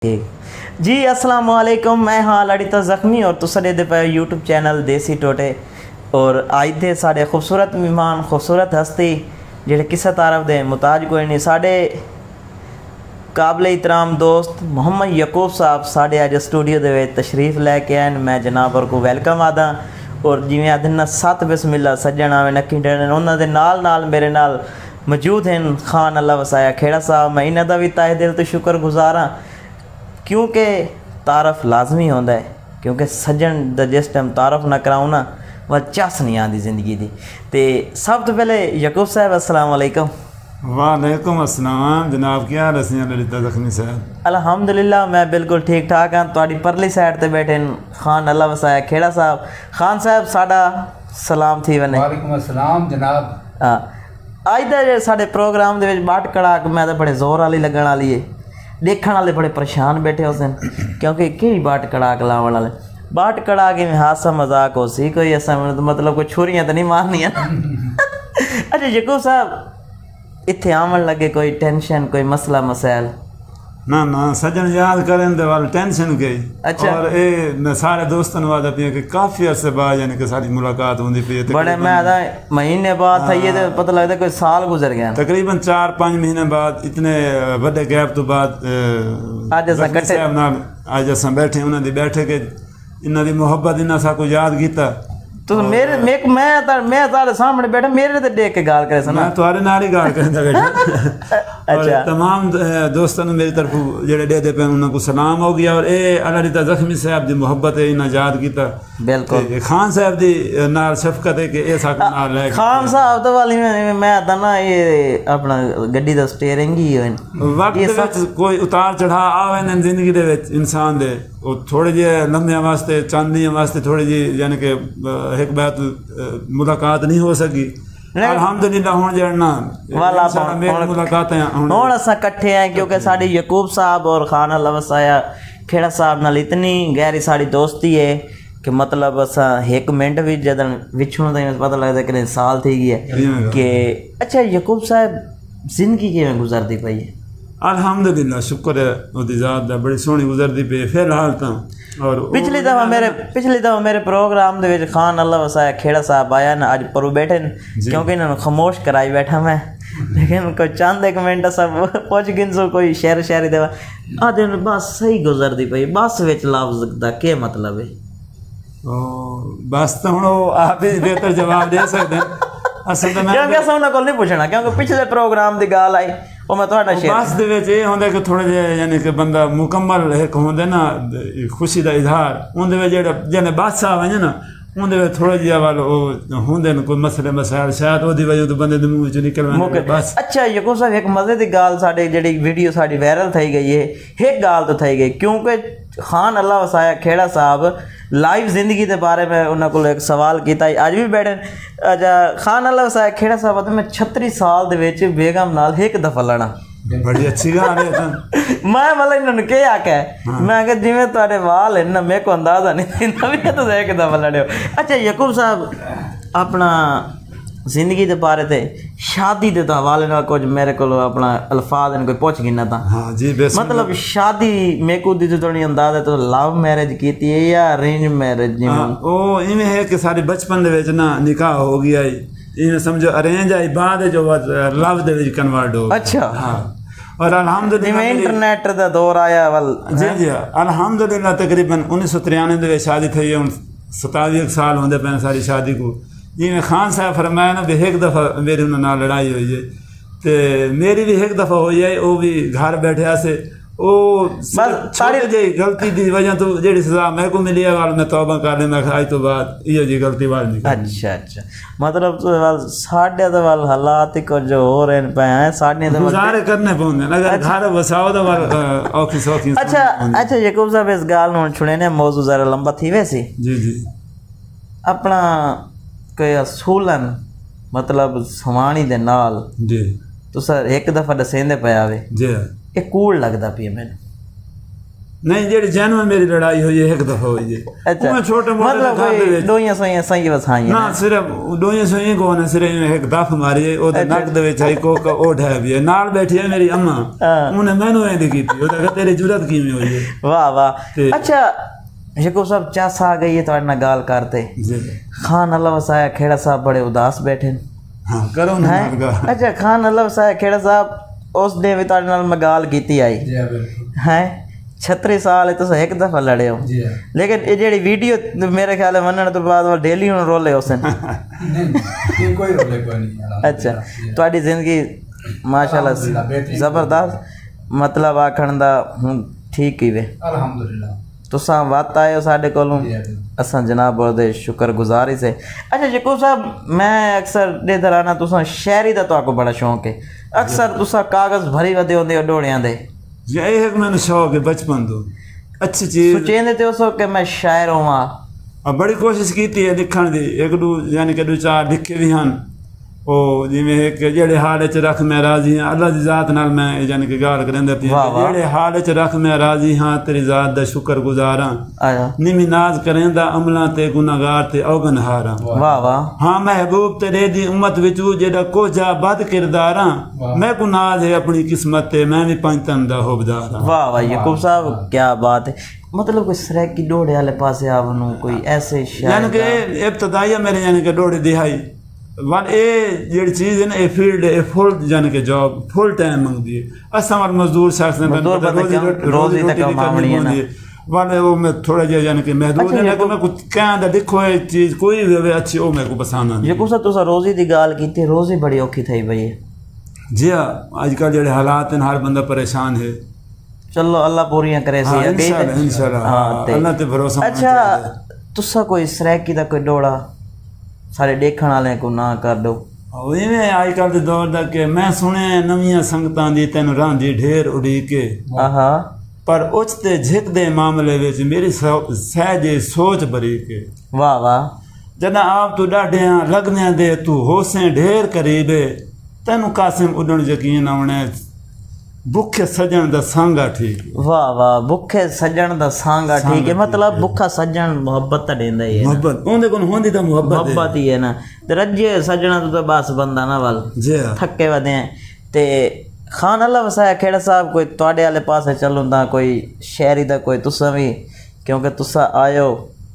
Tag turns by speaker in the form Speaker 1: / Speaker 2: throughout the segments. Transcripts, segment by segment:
Speaker 1: जी अस्सलाम वालेकुम, मैं हाँ लड़िता जख्मी और तुस दे पे यूट्यूब चैनल देसी टोटे। और आज दे साढ़े खूबसूरत मेहमान खूबसूरत हस्ती जेड़े किसा तारफ दे मुताज कोई नहीं, साढ़े काबिल इतराम दोस्त मोहम्मद यकूब साहब साढ़े अज स्टूडियो दे तशरीफ लैके आए। मैं जनाब और को वेलकम आदा और जिमें आदना 7 बिस्मिल्ला सज्जन आवे नक्की डरन उन्होंने नाल मेरे नाल मौजूद हैं खान अल्लाह वसाया खेड़ा साहब। मैं इन्हों का भी ताहे दिल तो शुक्र गुजार हाँ क्योंकि तारफ लाजमी होंदा है, क्योंकि सज्जन दा जिस टाइम तारफ ना कराऊँ ना वह चस नहीं आती जिंदगी की। तो सब तो पहले यकूब साहब अस्सलाम वालेकुम।
Speaker 2: वालेकुम अस्सलाम जनाब, क्या हाल है ललिता जख्मी साहब?
Speaker 1: अल्हम्दुलिल्लाह मैं बिल्कुल ठीक ठाक हाँ। तुहाडी परली साइड ते बैठे खान अल्लाह वसाया खेड़ा साहब। खान साहब साडा सलाम थी वने।
Speaker 3: वालेकुम अस्सलाम जनाब।
Speaker 1: हाँ अज का साढ़े प्रोग्राम के बाट कड़ाक मैं तो बड़े जोर वाली लगन वाली है, देखने वाले बड़े परेशान बैठे हो सन क्योंकि कि बाट कड़ाक लावन वाले बाट कड़ा के हादसा मजाक हो सी कोई ऐसा मतलब कोई छुरियाँ तो नहीं मारनिया अच्छा यकूब साहब इत्थे आवन लगे कोई टेंशन कोई मसला मसैल?
Speaker 2: ना ना सज्जन याद करें तो वाल टेंशन गई।
Speaker 1: अच्छा।
Speaker 2: और ये सारे दोस्तों वादा पिया कि काफ़ी अरसे बाद यानी कि सारी मुलाकात होती पी
Speaker 1: बड़े मैं आधा महीने बाद था ये तो पता लगता कोई साल गुजर गया।
Speaker 2: तकरीबन 4-5 महीने बाद इतने बड़े गैप तो बाद
Speaker 1: आज अस कट्ठे
Speaker 2: आज अस बैठे उन्होंने बैठे के इन्हों की मुहब्बत इन्हें साको याद किया।
Speaker 1: तो मेरे मैं तारे सामने बैठा मेरे ते देख के गाल करे सन।
Speaker 2: मैं तुम्हारे नाल ही गाल करता बैठा। अच्छा। तमाम दोस्तों ने मेरी तरफ जेडे दे पे उनको सलाम हो गया। और ये ललिता जख्मी साहब की मुहब्बत है इन्हें याद किया।
Speaker 1: बिल्कुल
Speaker 2: खान साहब की नाल शफकत है कि ये साको नाल है।
Speaker 1: खान साहब तो वाली मैं आता ना ये अपना गड्डी दा स्टीयरिंग ही है।
Speaker 2: वक्त कोई उतार चढ़ाव आवे न जिंदगी दे विच इंसान दे थोड़े जे लम्हे वास्ते चांदियां वास्ते थोड़ी जी यानी कि एक बात मुलाकात नहीं हो सकी। अल्हम्दुलिल्लाह हुण जड़ना
Speaker 1: वाला
Speaker 2: मुलाकातें
Speaker 1: हुण असां इकट्ठे हैं क्योंकि साडी यकूब साहब और खान अल्लाह वसाया खेड़ा साहब नाल इतनी गहरी साड़ी दोस्ती है कि मतलब असां 1 मिनट भी जदन विछुण दा पता लगदा कि साल थी गई है कि। अच्छा यकूब साहब जिंदगी किवें गुजरदी पई है?
Speaker 2: अल्हम्दुलिल्लाह शुक्र है ओदी ज़ात दा बड़ी सोहनी गुजरदी पे फिलहाल तो। और
Speaker 1: पिछली दफा मेरे प्रोग्राम दे विच खान अल्लाह वसाया खेड़ा साहब आया ना अज परू बैठे क्योंकि इन्होंने खामोश कराई बैठा मैं लेकिन कोई चंद 1 मिनट सब पुछ गिनसो कोई शेर शायरी देवा आदे बस सही गुजरदी पई बस विच लफ्ज़ दा क्या मतलब है?
Speaker 2: बस तो हुण आप ही बेहतर जवाब दे सकते हैं। असल तो मैं
Speaker 1: क्योंकि उन्होंने को नहीं पूछना क्योंकि पिछले प्रोग्राम की गाल आई वो मैं थोड़ा शेयर
Speaker 2: बस दे विच ये होंदा कि थोड़े जे यानी कि बंदा मुकम्मल एक होंदे ना खुशी का इजहार उनदे विच जेड़ा जने बादशाह वने ना उनदे विच थोड़ा जिहा वाल होंदे न कोई मसले मसाइल शायद ओदी वजह तो बंदे दे मुंह च निकल बस। अच्छा
Speaker 1: यकूब साहब एक मजे की गाल साडे जेड़ी वीडियो साडी वायरल थई गई है एक गाल तो थई गई क्योंकि खान अल्लाह वसाया खेड़ा साहब लाइव जिंदगी के बारे में उन्होंने को एक सवाल किया अज भी बैठे। अच्छा खान अल्लाह वसाया खेड़ा साहब मैं 36 साल दे विच बेगम नाल एक दफा लड़ा।
Speaker 2: बड़ी अच्छी गल है।
Speaker 1: मैं मतलब इन्होंने क्या आख्या मैं आख्या जिमें तुहाडे वाल है ना मेरे को अंदाजा नहीं भी तो एक दफा लड़े हो। अच्छा यकूब साहब अपना जिंदगी के बारे ते शादी के हवाले ना कुछ मेरे को अपना अल्फाज कोई पूछ गिना था।
Speaker 2: हाँ जी
Speaker 1: मतलब शादी मेरे को दी थोड़ी अंदाजा तो लव मैरिज की है या अरेंज मैरिज?
Speaker 2: ओ इवें है कि सारे बचपन दे विच ना निकाह हो गया इवें समझो अरेंज आई बाद जो लव दे विच कन्वर्ट हो।
Speaker 1: अच्छा।
Speaker 2: हाँ और अल्हम्दुलिल्लाह
Speaker 1: इंटरनेट का दौर आया वल
Speaker 2: जी जी अल्हम्दुलिल्लाह तकरीबन 1993 दे शादी थी। हुण 27 साल होंदे पे सारी शादी को। जिमें खान साहब फरमाया ना भी एक दफ़ा मेरी उन्होंने लड़ाई हुई है तो मेरी भी एक दफ़ा हुई है वो भी घर बैठे से वो सारी जी गलती की वजह तो जी सजा मेरे को मिली है वाल मैं तौबा कर ले मैं आज तो बाद ये जी गलती वाल नहीं।
Speaker 1: अच्छा अच्छा मतलब तो वाल साढ़े तो वाल हालात को जो हो रहे पे हैं साढ़े तो
Speaker 2: गुजारे करने पौंदे अगर घर वसाओ तो वाल औखी सौखी।
Speaker 1: अच्छा अच्छा यकूब साहब इस गाल नूं छुड़े ने मौजू जरा लंबा थी वैसी
Speaker 2: जी जी
Speaker 1: अपना कोई असूलन मतलब सवाणी दे नाल
Speaker 2: जी
Speaker 1: तो सर एक दफा दसेंदे पे आवे
Speaker 2: जी
Speaker 1: ये कूल लगता पी मैंने
Speaker 2: नहीं जेडी जैन में मेरी लड़ाई हुई है एक दफा हुई है।
Speaker 1: अच्छा
Speaker 2: मैं छोटे मोटे
Speaker 1: मतलब कोई दोइयां सोइयां सही वसाई
Speaker 2: ना सिर्फ दोइयां सोइयां को ने सिर्फ एक दफ मारी है ओदे नक दे विच आई कोक ओढ़ है भी नाल बैठी है मेरी अम्मा उन्हें मैनू ऐंदी कीती ओदा तेरी जुरत किवें हुई है। वाह
Speaker 1: वाह। अच्छा यकूब साहब चास आ गई है तुहाडे नाल गल करते खान अल्लाह वसाया खेड़ा साहब बड़े उदास बैठे।
Speaker 2: हां करो ना
Speaker 1: अच्छा खान अल्लाह वसाया खेड़ा साहब उस दिन भी तुहाडे नाल मैं गल कीती आई है 36 साल तुस एक दफा लड़े हो लेकिन ये जेडी वीडियो मेरे ख्याल मनण तो बाद वो डेली हुन रोले उसन
Speaker 3: नहीं कोई रोले कोई नहीं।
Speaker 1: अच्छा तुहाडी जिंदगी माशाल्लाह जबरदस्त मतलब आखण दा हुन ठीक ही वे
Speaker 3: अल्हम्दुलिल्लाह
Speaker 1: तुसां वत आए हो साडे कोलों असां जनाब दे शुक्रगुजार ही से। अच्छा यकूब साहब मैं अक्सर दे दराना तुसां शायरी दा तो बड़ा शौक है अक्सर तुसां कागज भरी वदे होंदे डोड़ियां दे
Speaker 2: ये एक मैंने शौक है बचपन तो अच्छी चीज
Speaker 1: सोचेंदे ते उस कि मैं शायर होवां
Speaker 2: और बड़ी कोशिश की है लिखण दी एक दो यानी कि दो चार लिखे भी हैं ओ जिवें एक जेड़े हाल च रख मैं राजी हां अल्लाह दी जात नाल मैं यानी कि गाल करंदा पी जेड़े हाल च रख मैं राजी हां तेरी जात दा शुक्रगुजार हां निमी नाज करेंदा अमलां ते गुनाहगार ते औगन हार हां। वाह वाह। हां महबूब तेरे दी उम्मत विच जेड़ा कोजा बद किरदार हां मैं को नाज है अपनी किस्मत ते मैं भी पंज तन दा होबदार हां। वाह वाह यकूब साहब क्या बात है मतलब कोई सरैकी डोड़े वाले पासे आवनु कोई ऐसे शायर यानी कि इब्तदाइया मेरे यानी कि डोड़े दिहाई वन ए जेडी चीज है ना ए फील्ड ए फुल यानी कि जॉब फुल टाइम मंगदी है असां वाल मजदूर शख्स ने रोजी तक मामली है ना वन वो मैं थोड़ा जिहा यानी कि महदूद है लेकिन मैं कुछ कहंदा देखो ये चीज कोई भी अच्छी ओ मेरे को पसंद नहीं।
Speaker 1: यकूब साहब तुसा रोजी दी गाल कीती रोजी बड़ी औखी थई भई
Speaker 2: जी हां आजकल जेडे हालात हैं हर बंदा परेशान है चलो
Speaker 1: अल्लाह पूरियां करे सी
Speaker 2: इंशाल्लाह अल्लाह ते भरोसा।
Speaker 1: अच्छा तुसा कोई सरैकी दा कोई डोड़ा सारे देखण वाले को ना कर दो
Speaker 2: इवें आजकल के दौर दा के मैं सुने नवियां संगतां दी तेन रांधी ढेर उड़ी के पर उच ते झिक दे मामले विच मेरी सहजे सोच भरी के।
Speaker 1: वाह वाह।
Speaker 2: जदा आप तू डाढ़ियां लगने दे तू होसे ढेर करीबे तेनू कासिम उडण यकीन आवणे भुखे सजन दा सांगा ठीक।
Speaker 1: वाह वाह भुखे सजन दा सांगा ठीक है मतलब भुखा सजन मोहब्बत देंदा ही है
Speaker 2: मोहब्बत ओंदे कोन होंदी ता
Speaker 1: मोहब्बत ही है ना ते रज्जे सजना तो बस बंदा ना वाल
Speaker 2: जी
Speaker 1: थके वदे ते खान अल्लाह वसाया खेड़ा साहब कोई तुहाडे वाले पासे चलुंदा कोई शायरी दा कोई तुसा भी क्योंकि तुसा आयो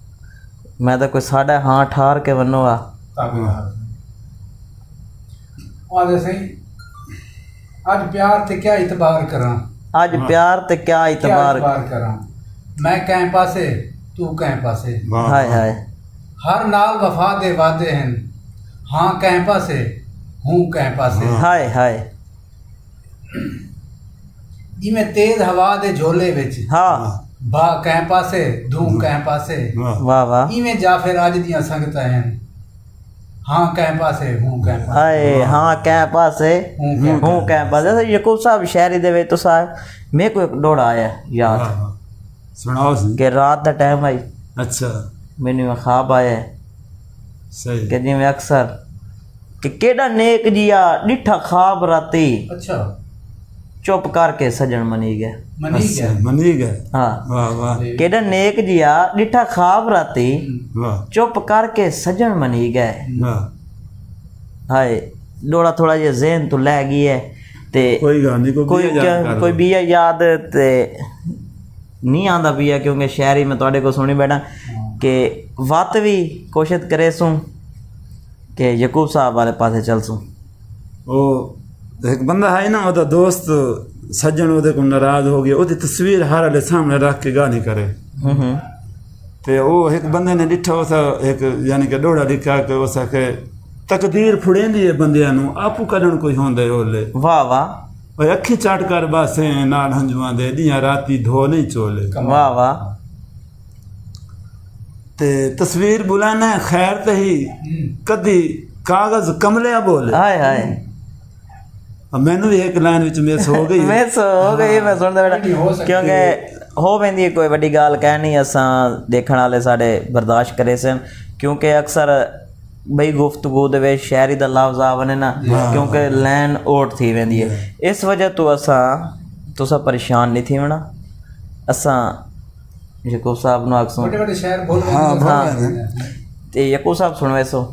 Speaker 1: मैं तो कोई साढ़े हां ठार के वनो आ
Speaker 3: सही आज प्यार ते क्या इतबार करा
Speaker 1: आज प्यार ते क्या इतबार
Speaker 3: करा मैं कहीं पासे तू कहीं पासे
Speaker 1: हाय हाय
Speaker 3: हर नाल वफा दे वादे हैं हाँ कहीं पासे हूँ कहीं पासे
Speaker 1: हाय हाय
Speaker 3: जिमें तेज हवा दे झोले विच
Speaker 1: हाँ
Speaker 3: बा कहीं पासे धू कहीं पासे
Speaker 1: वाह वाह
Speaker 3: इवें जाफिर आज दियां संगतां हैं हाँ कहीं पासे हूँ कहीं पासे
Speaker 1: आए हाँ कहीं पासे हूँ कहीं पासे। यकूब साहब शायरी दे वे तो साहब मेरे को एक डोड़ा आया याद
Speaker 2: सुनाओ
Speaker 1: कि रात दा टाइम आई
Speaker 2: अच्छा
Speaker 1: मैंने ख्वाब आया
Speaker 2: सही
Speaker 1: कि जिवें अक्सर कि केड़ा नेक जिया डिठा ख्वाब राती
Speaker 3: अच्छा
Speaker 1: चुप करके सजन मनी गया
Speaker 2: मनी गया
Speaker 1: हाँ
Speaker 2: वाह वाह
Speaker 1: केड़ा नेक जिया डिठा ख्वाब राती चुप करके सजन मनी गए। हाय डोड़ा थोड़ा जिहा ज़हन तो लै गई है ते
Speaker 2: कोई गल नहीं
Speaker 1: कोई बिया याद ते नहीं आंदा बिया क्योंकि शायरी में तुहाडे को सुनी बैठा कि वत भी कोशिश करे सूं कि यकूब साहब वाले पासे चल सूं।
Speaker 2: ओ एक बंदा है ना ओदा दोस्त सज्जन ओदे को नाराज हो गया ओदी तस्वीर हर वाले सामने रख के गाली करे ते ओ एक बंदे ने डिठा उस एक यानी कि डोड़ा लिखा के उस के तकदीर फुड़ेंदी है बंदियां नु आपू कढण कोई होंदा ओले। वाह वाह। ओ अखी चाट कर बासे नाल हंजुआं दे दियां राती धो नहीं चोले।
Speaker 1: वाह वाह।
Speaker 2: ते तस्वीर बुलाना खैर ते ही कदी कागज कमलिया बोले।
Speaker 1: हाय हाय
Speaker 2: मैनू भी एक लाइन विच मिस हो गई
Speaker 1: मैं सुनदा बेटा क्योंकि हो वेंदी कोई वड्डी गाल कहनी असां देखण वाले साडे बर्दाश्त करे सन क्योंकि अक्सर बई गुफ्तगू दे विच शायरी दा लफ्ज़ आवने ना क्योंकि लाइन ओट थी वेंदी है इस वजह तो असां तुसा परेशान नहीं थी होना असां यकूब साहब नु आखसूं
Speaker 3: बड़े बड़े शहर बोल
Speaker 1: ते यकूब साहब सुन वैसो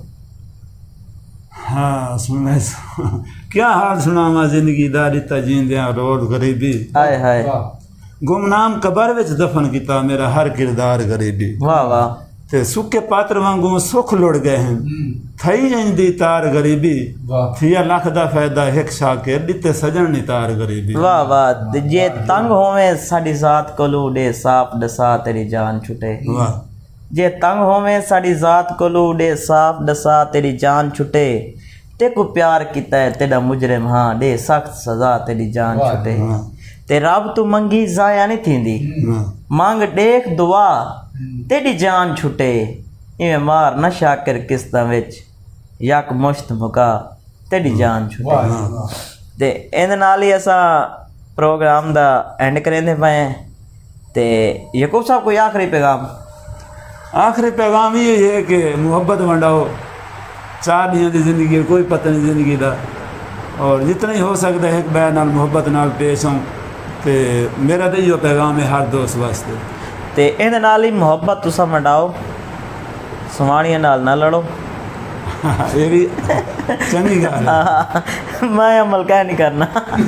Speaker 2: हाँ सुन वैसो क्या हाल सुनावा जिंदगी दा दिता जींदियां रोड गरीबी
Speaker 1: हाय हाय
Speaker 2: गुमनाम कबर विच दफन किता मेरा हर किरदार गरीबी
Speaker 1: वाह वाह
Speaker 2: ते सुके पात्र वांगू सुख लुड़ गए हैं थई इंदी तार गरीबी थिया लख दा फायदा एक शाके दिते सजन नी तार गरीबी
Speaker 1: वाह वाह ते जे तंग होवे साडी जात कोलू डे साफ दसा तेरी जान छुटे
Speaker 2: वाह
Speaker 1: जे तंग होवे साडी जात कोलू डे साफ दसा तेरी जान छुटे ते को प्यार कीता है तेरा मुजरिम हाँ डे सख्त सजा तेरी जान छुटे ते रब तू मंगी जाया नहीं थींदी मांग देख दुआ तेरी जान छुटे इवें मार न शाकिर किस्तां विच यक मुश्त मुका तेरी जान छुटे ते इहदे नाल ही असां प्रोग्राम दा एंड करेंदे पए ते यकूब साहब कोई
Speaker 2: आखिरी पैगाम ये है कि मुहब्बत वंडाओ 4 दिन की जिंदगी कोई पता नहीं जिंदगी का और जितना ही हो सकता है एक बैर नाल मुहब्बत नाल पेश आऊँ तो मेरा तो यो पैगाम है हर दोस्त वास्ते
Speaker 1: ते इहदे नाल ही मुहब्बत तुसा वंडाओ सवाणियां नाल ना लड़ो
Speaker 2: ये भी चंगी गल है
Speaker 1: मैं अमल कह नहीं करना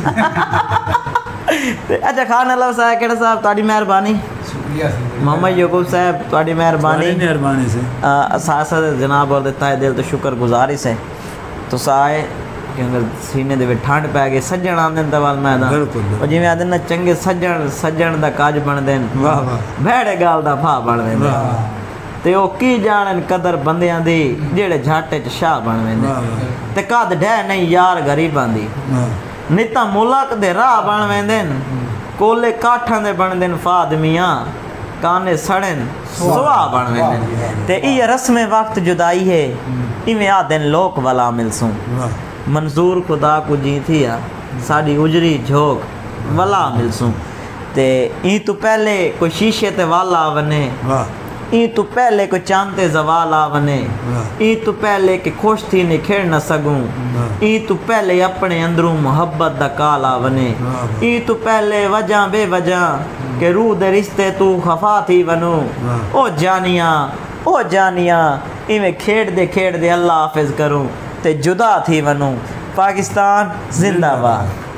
Speaker 1: ते अच्छा खान अल्लाह साहब केड़ा साहब तुहाडी मेहरबानी मोहम्मद यकूब साहब तुहाडी मेहरबानी
Speaker 2: से
Speaker 1: असा जनाब और तहे दिल तो शुक्रगुजार से तुस आए क्योंकि सीने दे ठंड पै गई सज्जन आंदे दवाल मैदान और जिवें आंदे ना चंगे सज्जन दा काज बनदे
Speaker 2: वाह वाह
Speaker 1: भेड़े गाल दा फा बनदे ते ओ की जानन कदर बंदियां दी जेड़े झाटे च शाह बनवेंदे ते कद ढै नहीं यार गरीबां दी निता मुलक दे राह बनवेंदे कोले काठां दे बनदे फादमियां काने सड़न सुहा बनवेंदे ते इह रस्म वक्त जुदाई है इवें आदन लोक वाला मिलसूं मंजूर खुदा को जी थी साड़ी उजरी झोंक वाला मिलसूं ते ई तू पहले कोई शीशे ते वाला वने ई तू पहले कोई चांते जवाल आ वने ई तू पहले कि खुश थी ने खेड़ न सकूं ई तू पहले अपने अंदरों मोहब्बत दा काल आ वने ई तू पहले वजह बेवजह के रूह दे रिश्ते तू खफा थी वनो ओ जानिया इवें खेड़ दे अल्लाह हाफिज करूं ते जुदा थी वनूं पाकिस्तान जिंदाबाद।